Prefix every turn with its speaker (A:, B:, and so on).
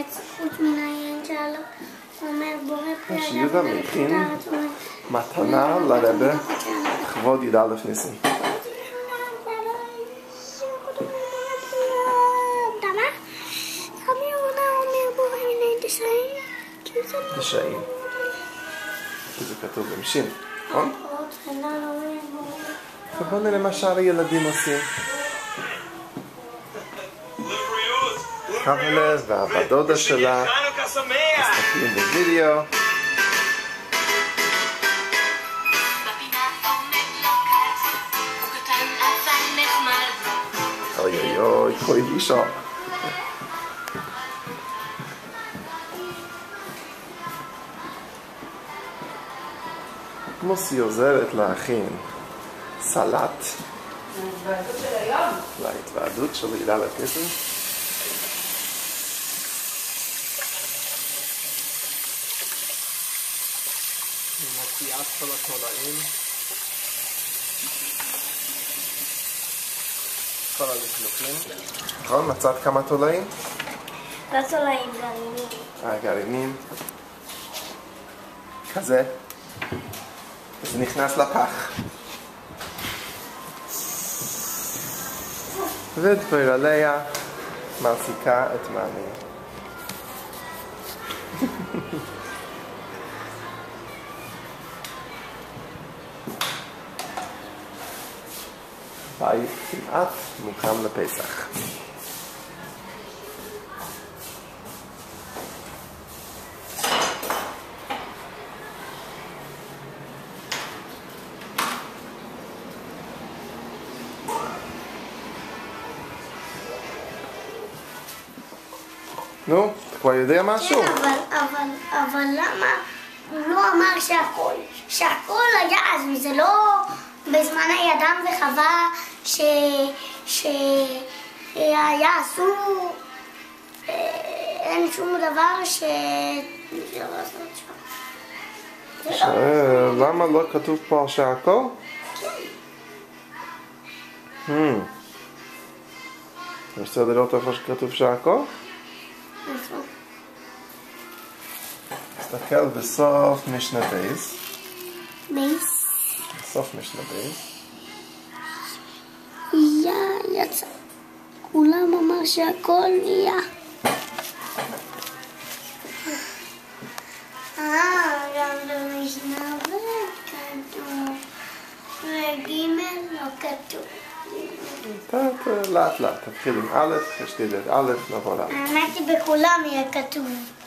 A: הארץ, חוץ מן העין שלו. הוא אומר בורא פרי
B: שיהודה מכין מתנה לרבה לכבוד י"א ניסים. דשאים. זה כתוב במשין, נכון? ובוא נראה מה שאר הילדים עושים. חבלה והבדודה שלה מסתכלים בווידאו. אוי אוי אוי, כוי אישו. מוסי עוזרת להכין סלט להתוועדות של י"א ניסים. מוציאה את כל התולעים, כל הלכלוכים. נכון? מצאת כמה תולעים?
A: לא תולעים, גרעינים.
B: גרעינים. כזה. זה נכנס לפח. ודבר עליה מעסיקה את מאמי. בית כמעט מוכן לפסח. נו, אתה כבר יודע משהו?
A: כן, אבל למה הוא לא אמר שהכל היה אז, וזה לא בזמן האדם וחווה שהיה אסור, אין שום דבר שאפשר לעשות שם.
B: למה לא כתוב פה שהכל? כן. אתה רוצה לראות איפה שכתוב שהכל?
A: נכון.
B: תסתכל בסוף משנה בייס.
A: בייס?
B: בסוף משנה בייס.
A: יצא. כולם אמר שהכל נהיה. גם במשנה כתוב. וגימל לא כתוב.
B: לאט לאט, תתחיל עם א', תשתיל את א', נעבור לא'.
A: האמת היא בכולם יהיה כתוב.